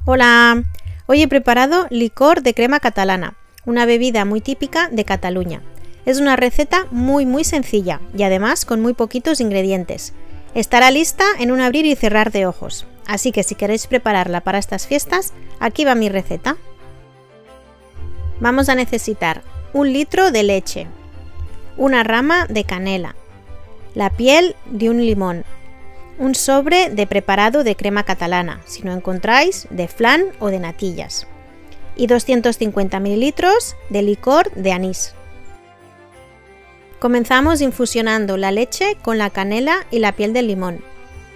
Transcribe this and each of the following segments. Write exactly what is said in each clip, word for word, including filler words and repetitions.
Hola, hoy he preparado licor de crema catalana, una bebida muy típica de Cataluña. Es una receta muy muy sencilla y además con muy poquitos ingredientes. Estará lista en un abrir y cerrar de ojos, así que si queréis prepararla para estas fiestas, aquí va mi receta. Vamos a necesitar un litro de leche, una rama de canela, la piel de un limón, un sobre de preparado de crema catalana, si no encontráis, de flan o de natillas, y doscientos cincuenta mililitros de licor de anís. Comenzamos infusionando la leche con la canela y la piel del limón.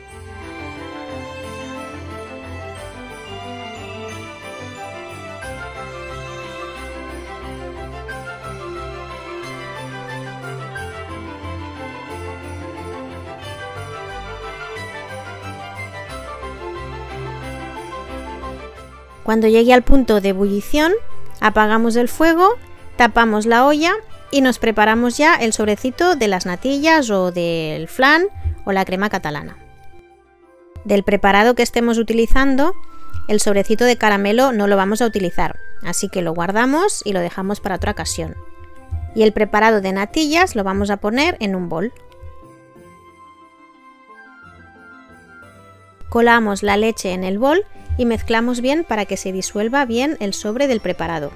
Cuando llegue al punto de ebullición, apagamos el fuego, tapamos la olla y nos preparamos ya el sobrecito de las natillas o del flan o la crema catalana. Del preparado que estemos utilizando, el sobrecito de caramelo no lo vamos a utilizar, así que lo guardamos y lo dejamos para otra ocasión. Y el preparado de natillas lo vamos a poner en un bol. Colamos la leche en el bol y mezclamos bien para que se disuelva bien el sobre del preparado.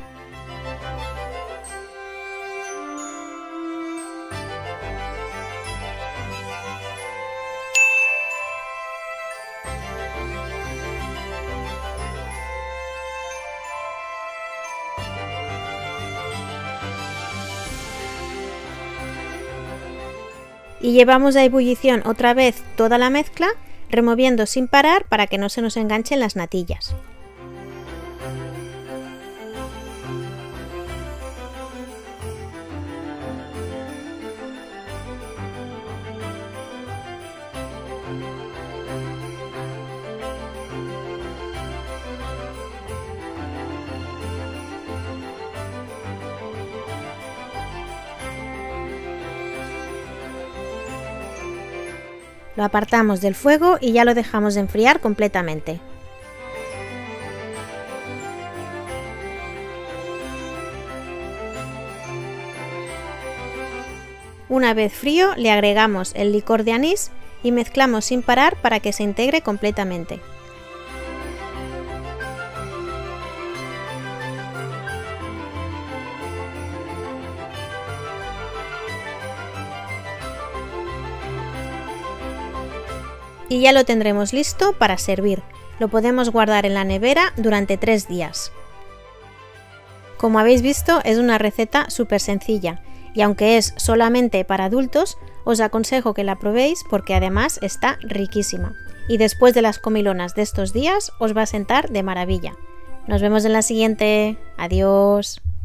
Y llevamos a ebullición otra vez toda la mezcla, removiendo sin parar para que no se nos enganchen las natillas. Lo apartamos del fuego y ya lo dejamos de enfriar completamente. Una vez frío, le agregamos el licor de anís y mezclamos sin parar para que se integre completamente. Y ya lo tendremos listo para servir. Lo podemos guardar en la nevera durante tres días. Como habéis visto, es una receta súper sencilla y aunque es solamente para adultos, os aconsejo que la probéis porque además está riquísima. Y después de las comilonas de estos días, os va a sentar de maravilla. Nos vemos en la siguiente. Adiós.